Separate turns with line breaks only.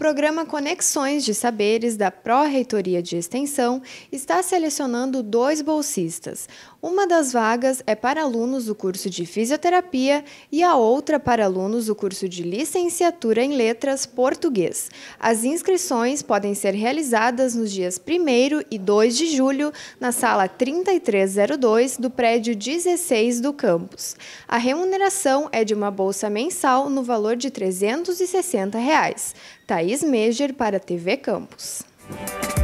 programa Conexões de Saberes da Pró-Reitoria de Extensão está selecionando 2 bolsistas. Uma das vagas é para alunos do curso de Fisioterapia e a outra para alunos do curso de Licenciatura em Letras Português. As inscrições podem ser realizadas nos dias 1º e 2 de julho na sala 3302 do prédio 16 do campus. A remuneração é de uma bolsa mensal no valor de R$ 360. Thaís Meger para a TV Campus.